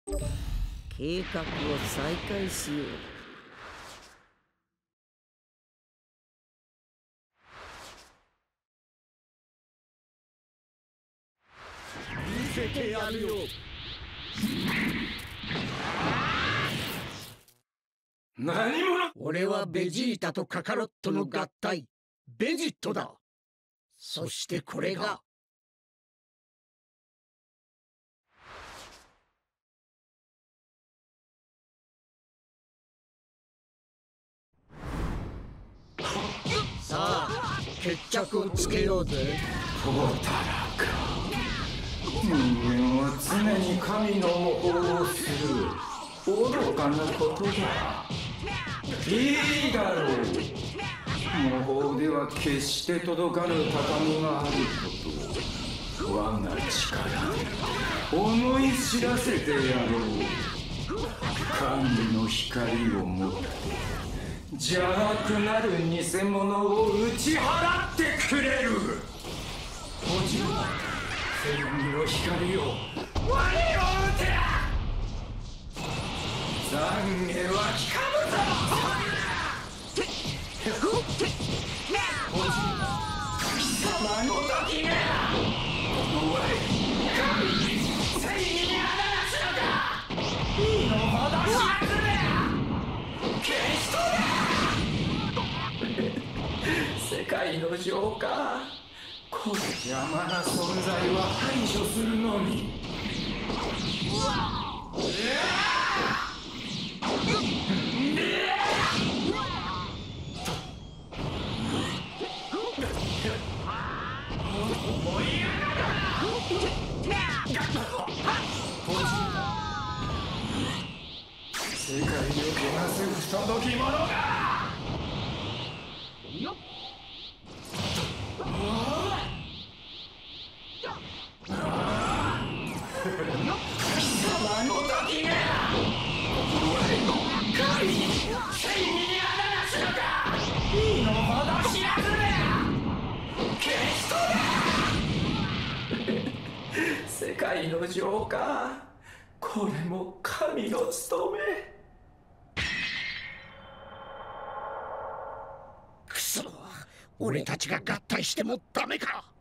計画を再開しよう。見せてやるよ。 何者？ 俺はベジータとカカロットの合体、ベジットだ。そしてこれがさあ、決着をつけようぜ。 トータラか。人間は常に神の模倣をする。愚かなことだ。いいだろう。模倣では決して届かぬ高みがあることを我が力で思い知らせてやろう。神の光をもって邪悪なる偽物を打ち払ってくれる。おじは正義の光を我を打て。懺悔は聞かぬぞ。おじ貴様の時がおい神に正義にあだらすのか。いいのほど知らずめ。決して世界のジョーカー、この邪魔な存在は排除するのみ。世界を汚す不届き者が。貴様の時が神に正義にあだらすのか。いいのほど知らずめ。決して世界のジョーカー、これも神の務め。 くそ、俺たちが合体してもダメか。